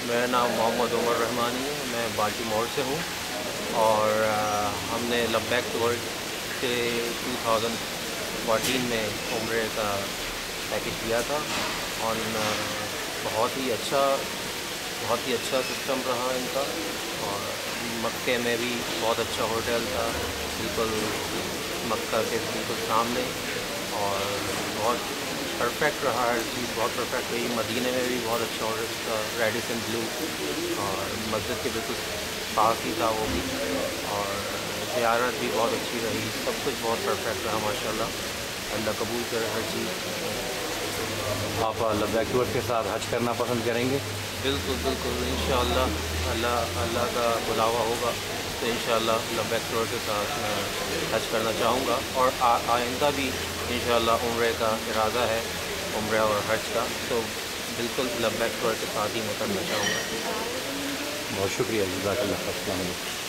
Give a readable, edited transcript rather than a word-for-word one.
میرا نام محمد عمر رحمانی ہے، میں بالٹی مور سے ہوں، اور ہم نے لبیک ٹور سے 2014 میں عمرے کا پیکج لیا تھا، اور بہت ہی اچھا سسٹم رہا ان کا، اور مکے میں بھی بہت اچھا ہوٹل تھا، بالکل مکہ کے بالکل سامنے، اور بہت پرفیکٹ رہا، ہر چیز بہت پرفیکٹ رہی۔ مدینے میں بھی بہت اچھا ہوٹل تھا، ریڈیسن بلو، اور مسجد کے بالکل پاس ہی تھا وہ بھی، اور زیارت بھی بہت اچھی رہی، سب کچھ بہت پرفیکٹ رہا ماشاء اللہ۔ اللہ قبول کرے ہر چیز۔ آپ لبیک ٹور کے ساتھ حج کرنا پسند کریں گے؟ بالکل بالکل، انشاءاللہ اللہ کا بلاوا ہوگا تو انشاءاللہ لبیک ٹور کے ساتھ میں حج کرنا چاہوں گا، اور آئندہ بھی انشاءاللہ عمرے کا ارادہ ہے، عمرے اور حج کا، تو بالکل لبیک ٹور کے ساتھ ہی میں کرنا چاہوں گا۔ بہت شکریہ، جزاک اللہ خیر، السلام علیکم۔